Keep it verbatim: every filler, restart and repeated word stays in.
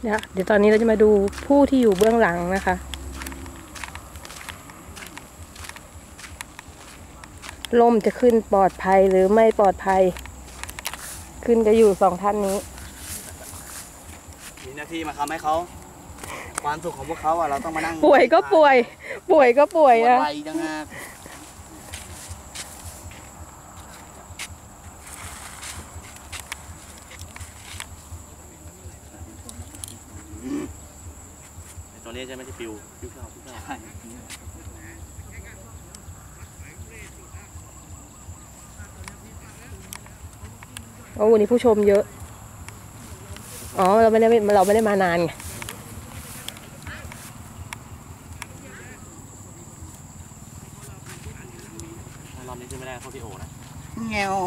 เดี๋ยวเดี๋ยวตอนนี้เราจะมาดูผู้ที่อยู่เบื้องหลังนะคะล่มจะขึ้นปลอดภัยหรือไม่ปลอดภัยขึ้นจะอยู่สองท่านนี้มีหน้าที่มาทำให้เขาความสุขของพวกเขาอ่ะเราต้องมานั่งป่วยก็ป่วย ป่วยก็ป่วยนะปวดไหล่จังฮะตัวนี้ใช่ไหมที่ปิวปิวเข้าปิวเข้าโอ้วันนี้ผู้ชมเยอะอ๋อเราไม่ได้เราไม่ได้มานานไงรอบนี้ขึ้นไม่ได้เพราะพี่โอนะเงี้ยว